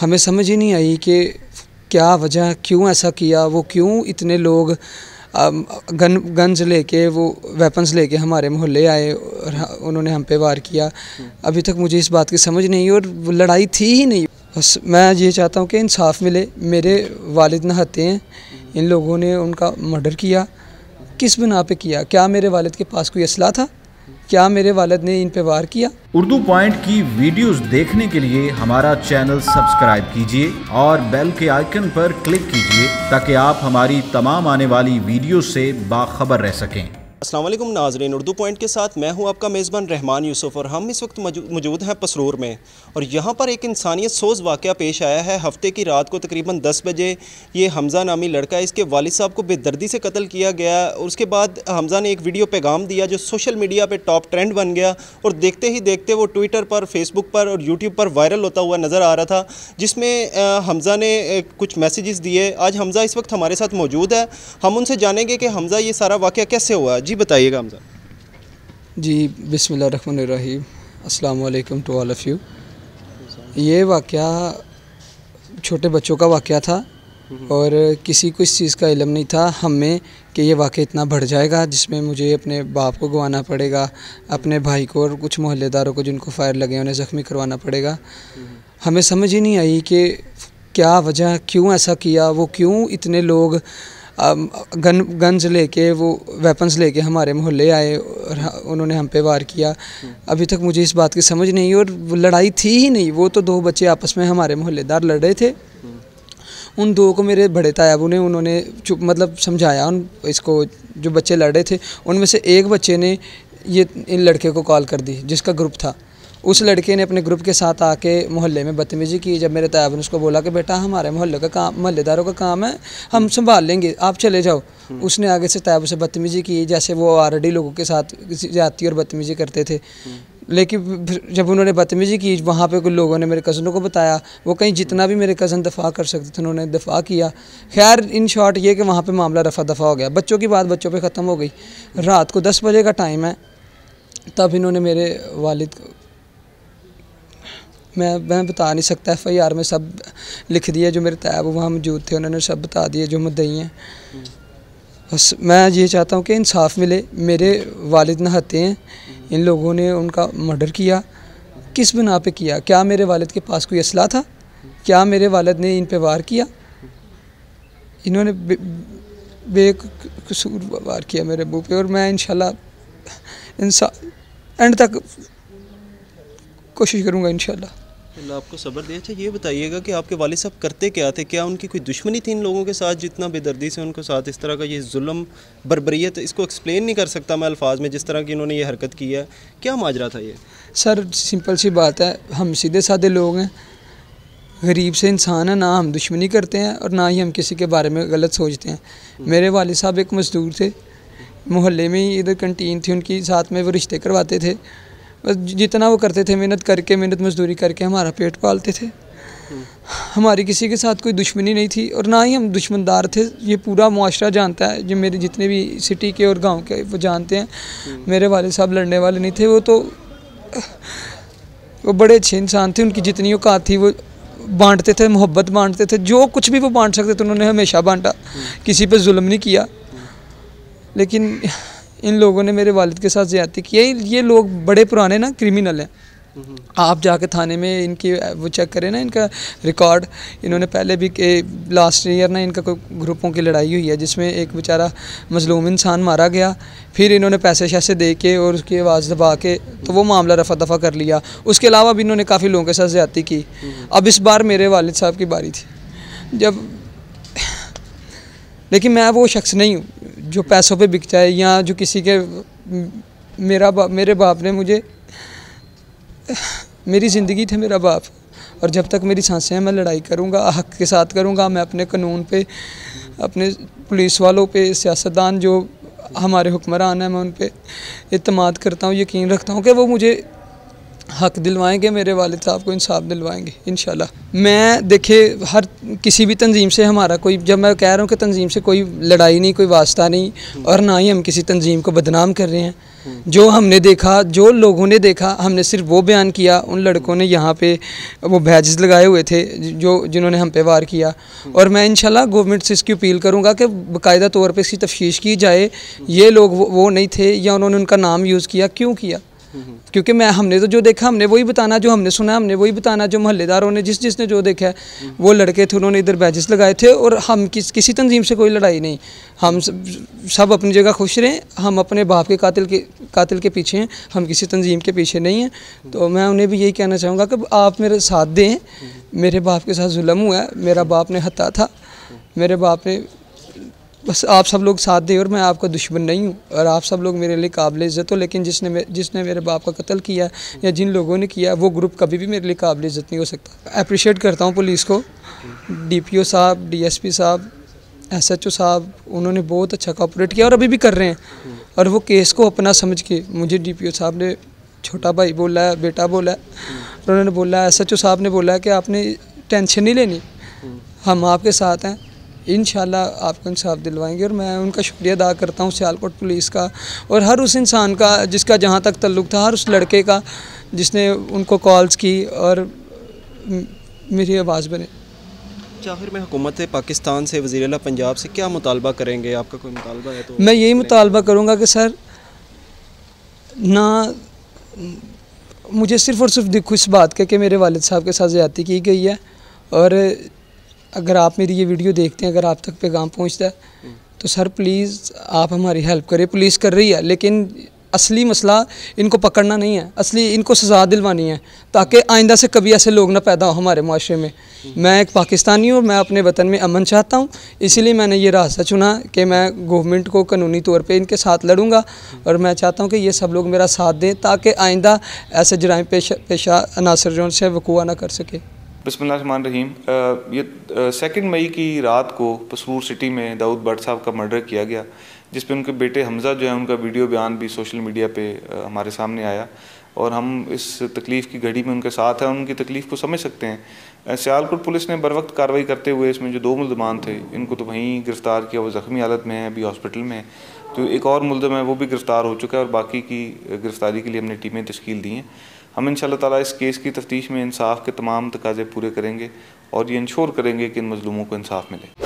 हमें समझ ही नहीं आई कि क्या वजह, क्यों ऐसा किया, वो क्यों इतने लोग गन्स लेके, वो वेपन्स लेके हमारे मोहल्ले आए और उन्होंने हम पे वार किया। अभी तक मुझे इस बात की समझ नहीं, और वो लड़ाई थी ही नहीं। बस मैं ये चाहता हूँ कि इंसाफ मिले। मेरे वालिद नहाते हैं, इन लोगों ने उनका मर्डर किया। किस बिना पे किया? क्या मेरे वालिद के पास कोई असला था? क्या मेरे वालिद ने इन पे वार किया? उर्दू पॉइंट की वीडियोस देखने के लिए हमारा चैनल सब्सक्राइब कीजिए और बेल के आइकन पर क्लिक कीजिए ताकि आप हमारी तमाम आने वाली वीडियोस से बाखबर रह सकें। अस्सलाम वालेकुम नाज़रीन, उर्दू पॉइंट के साथ मैं हूं आपका मेज़बान रहमान यूसुफ और हम इस वक्त मौजूद हैं पसरूर में। और यहां पर एक इंसानियत सोज़ वाक़या पेश आया है। हफ्ते की रात को तकरीबन 10 बजे ये हमज़ा नामी लड़का, इसके वालिद साहब को बेदर्दी से कत्ल किया गया। और उसके बाद हमज़ा ने एक वीडियो पैगाम दिया जो सोशल मीडिया पर टॉप ट्रेंड बन गया और देखते ही देखते वो ट्विटर पर, फेसबुक पर और यूट्यूब पर वायरल होता हुआ नज़र आ रहा था, जिसमें हमज़ा ने कुछ मैसेजेस दिए। आज हमज़ा इस वक्त हमारे साथ मौजूद है, हम उनसे जानेंगे कि हमज़ा ये सारा वाक़या कैसे हुआ। जी बताइएगा हमज़ा। जी बिस्मिल्लाहिर्रहमानिर्रहीम, अस्सलाम वालेकुम टू ऑल ऑफ़ यू। ये वाक़या छोटे बच्चों का वाक़या था और किसी को इस चीज़ का इल्म नहीं था हमें कि ये वाक़या इतना बढ़ जाएगा, जिसमें मुझे अपने बाप को गंवाना पड़ेगा, अपने भाई को और कुछ मोहल्लेदारों को जिनको फायर लगे उन्हें ज़ख्मी करवाना पड़ेगा। हमें समझ ही नहीं आई कि क्या वजह, क्यों ऐसा किया, वो क्यों इतने लोग गन्स लेके, वो वेपन्स लेके हमारे मोहल्ले आए और उन्होंने हम पे वार किया। अभी तक मुझे इस बात की समझ नहीं, और वो लड़ाई थी ही नहीं। वो तो दो बच्चे आपस में हमारे मोहल्लेदार लड़ रहे थे। उन दो को मेरे बड़े तायाबू ने उन्होंने चुप मतलब समझाया। उन इसको जो बच्चे लड़ रहे थे उनमें से एक बच्चे ने ये इन लड़के को कॉल कर दी, जिसका ग्रुप था। उस लड़के ने अपने ग्रुप के साथ आके मोहल्ले में बदतमीज़ी की। जब मेरे तायाब ने उसको बोला कि बेटा हमारे मोहल्ले का काम, मोहल्लेदारों का काम है, हम संभाल लेंगे, आप चले जाओ, उसने आगे से तायाब से बदतमीज़ी की, जैसे वो ऑलरेडी लोगों के साथ ज़्यादती और बदतमीज़ी करते थे। लेकिन जब उन्होंने बदतमीज़ी की, वहाँ पे कुछ लोगों ने मेरे कज़नों को बताया। वो कहीं जितना भी मेरे कज़न दफ़ा कर सकते थे उन्होंने दफ़ा किया। खैर इन शॉर्ट ये कि वहाँ पे मामला रफ़ा दफ़ा हो गया। बच्चों की बात बच्चों पे ख़त्म हो गई। रात को 10 बजे का टाइम है, तब इन्होंने मेरे वालिद को, मैं बता नहीं सकता, FIR में सब लिख दिया। जो मेरे तायाब वहाँ मौजूद थे उन्होंने सब बता दिए जो मुद्दई हैं। बस मैं ये चाहता हूँ कि इंसाफ मिले। मेरे वालिद नहाते हैं, इन लोगों ने उनका मर्डर किया। किस बिना पे किया? क्या मेरे वालिद के पास कोई असला था? क्या मेरे वालिद ने इन पे वार किया? इन्होंने बेकसूर वार किया मेरे मुँह पे, और मैं इंशाल्लाह एंड तक कोशिश करूँगा इंशाल्लाह। अल्लाह आपको सब्र दे। अच्छा ये बताइएगा कि आपके वालिद साहब करते क्या थे? क्या उनकी कोई दुश्मनी थी इन लोगों के साथ, जितना बेदर्दी से उनको साथ इस तरह का ये जुल्म, बर्बरियत, इसको एक्सप्लेन नहीं कर सकता मैं अल्फाज में, जिस तरह की इन्होंने ये हरकत की है। क्या माजरा था ये? सर सिंपल सी बात है, हम सीधे साधे लोग हैं, गरीब से इंसान है, ना हम दुश्मनी करते हैं और ना ही हम किसी के बारे में गलत सोचते हैं। मेरे वालिद साहब एक मज़दूर थे, मोहल्ले में ही इधर कंटीन थी उनकी, साथ में वो रिश्ते करवाते थे। बस जितना वो करते थे, मेहनत मजदूरी करके हमारा पेट पालते थे। हमारी किसी के साथ कोई दुश्मनी नहीं थी और ना ही हम दुश्मनदार थे। ये पूरा मुआशरा जानता है, जो मेरे जितने भी सिटी के और गांव के वो जानते हैं। मेरे वालिद साहब लड़ने वाले नहीं थे, वो बड़े अच्छे इंसान थे। उनकी जितनी औकात थी वो बांटते थे, मोहब्बत बांटते थे, जो कुछ भी वो बांट सकते थे उन्होंने हमेशा बांटा, किसी पर जुल्म नहीं किया। लेकिन इन लोगों ने मेरे वालिद के साथ ज़्यादती की। ये लोग बड़े पुराने ना क्रिमिनल हैं। आप जाके थाने में इनकी वो चेक करें ना, इनका रिकॉर्ड। इन्होंने पहले भी लास्ट ईयर ना इनका कोई ग्रुपों की लड़ाई हुई है, जिसमें एक बेचारा मजलूम इंसान मारा गया। फिर इन्होंने पैसे शैसे दे के और उसकी आवाज़ दबा के तो वो मामला रफ़ा दफ़ा कर लिया। उसके अलावा भी इन्होंने काफ़ी लोगों के साथ ज़्यादती की। अब इस बार मेरे वालिद साहब की बारी थी। लेकिन मैं वो शख्स नहीं हूँ जो पैसों पे बिक जाए, या जो किसी के, मेरे बाप ने मुझे, मेरी ज़िंदगी थे मेरा बाप, और जब तक मेरी सांसें हैं मैं लड़ाई करूँगा, हक़ के साथ करूँगा। मैं अपने कानून पे, अपने पुलिस वालों पे, सियासतदान जो हमारे हुक्मरान हैं, मैं उन पे इत्मीनान करता हूँ, यकीन रखता हूँ कि वो मुझे हक़ दिलवाएंगे, मेरे वालिद साहब को इंसाफ दिलवाएंगे इंशाल्लाह। मैं देखिए हर किसी भी तंजीम से हमारा कोई, जब मैं कह रहा हूँ कि तंजीम से कोई लड़ाई नहीं, कोई वास्ता नहीं, और ना ही हम किसी तंजीम को बदनाम कर रहे हैं। जो हमने देखा, जो लोगों ने देखा, हमने सिर्फ वो बयान किया। उन लड़कों ने यहाँ पे वो बैजेस लगाए हुए थे जिन्होंने हम पे वार किया। और मैं इंशाल्लाह गवर्नमेंट से इसकी अपील करूँगा कि बाकायदा तौर पे इसकी तफ्तीश की जाए। ये लोग वो नहीं थे या उन्होंने उनका नाम यूज़ किया, क्यों किया? क्योंकि हमने तो जो देखा हमने वही बताना, जो हमने सुना हमने वही बताना, जो मोहल्लेदारों ने जिसने जो देखा है। वो लड़के थे, उन्होंने इधर बैजेस लगाए थे और हम किसी तंजीम से कोई लड़ाई नहीं। हम सब अपनी जगह खुश रहें। हम अपने बाप के कातिल के पीछे हैं, हम किसी तंजीम के पीछे नहीं हैं। तो मैं उन्हें भी यही कहना चाहूँगा कि आप मेरे साथ दें। मेरे बाप के साथ जुल्म हुआ है, मेरा बाप ने हत्या था, मेरे बाप ने, बस आप सब लोग साथ दें। और मैं आपका दुश्मन नहीं हूँ और आप सब लोग मेरे लिए काबिल इज़्ज़त हो। लेकिन जिसने मेरे बाप का कत्ल किया या जिन लोगों ने किया, वो ग्रुप कभी भी मेरे लिए काबिल इज़्ज़त नहीं हो सकता। अप्रिशिएट करता हूँ पुलिस को, DPO साहब, DSP साहब, SHO साहब, उन्होंने बहुत अच्छा कोऑपरेट किया और अभी भी कर रहे हैं। और वो केस को अपना समझ के, मुझे DPO साहब ने छोटा भाई बोला है, बेटा बोला है, और उन्होंने बोला है, SHO साहब ने बोला है कि आपने टेंशन नहीं लेनी, हम आपके साथ हैं, इंशाल्लाह आपको इंसाफ दिलवाएंगे। और मैं उनका शुक्रिया अदा करता हूँ सियालकोट पुलिस का और हर उस इंसान का जिसका जहाँ तक तल्लुक़ था, हर उस लड़के का जिसने उनको कॉल्स की और मेरी आवाज़ बने। आखिर में हुकूमत पाकिस्तान से, वज़ीर आला पंजाब से क्या मुतालबा करेंगे? आपका कोई मुतालबा है तो? मैं यही मुतालबा करूँगा कि सर, ना मुझे सिर्फ़ और सिर्फ दुख इस बात का कि मेरे वालिद साहब के साथ ज़्यादती की गई है। और अगर आप मेरी ये वीडियो देखते हैं, अगर आप तक पैगाम पहुंचता है, तो सर प्लीज़ आप हमारी हेल्प करें। पुलिस कर रही है, लेकिन असली मसला इनको पकड़ना नहीं है, असली इनको सज़ा दिलवानी है, ताकि आइंदा से कभी ऐसे लोग ना पैदा हो हमारे माशरे में। मैं एक पाकिस्तानी हूँ, मैं अपने वतन में अमन चाहता हूँ, इसीलिए मैंने ये रास्ता चुना कि मैं गवर्नमेंट को कानूनी तौर पे इनके साथ लड़ूंगा। और मैं चाहता हूँ कि ये सब लोग मेरा साथ दें, ताकि आइंदा ऐसे जराइम पेशा अनासर जो से वक़ूआ ना कर सके। बिस्मिल्लाहिर्रहमानिर्रहीम। ये 2 मई की रात को पसरूर सिटी में दाऊद भट्ट साहब का मर्डर किया गया, जिस पे उनके बेटे हमज़ा जो है, उनका वीडियो बयान भी सोशल मीडिया पे हमारे सामने आया। और हम इस तकलीफ़ की घड़ी में उनके साथ हैं, उनकी तकलीफ़ को समझ सकते हैं। सियालकोट पुलिस ने बर वक्त कार्रवाई करते हुए इसमें जो 2 मुल्ज़मान थे, इनको तो वहीं गिरफ़्तार किया, वो ज़ख्मी हालत में है, अभी हॉस्पिटल में है। तो एक और मुल्ज़म है, वो भी गिरफ़्तार हो चुका है और बाकी की गिरफ़्तारी के लिए हमने टीमें तश्कील दी हैं। हम इंशाअल्लाह ताला इस केस की तफ्तीश में इंसाफ के तमाम तकाज़े पूरे करेंगे और ये इंश्योर करेंगे कि इन मज़लूमों को इंसाफ मिले।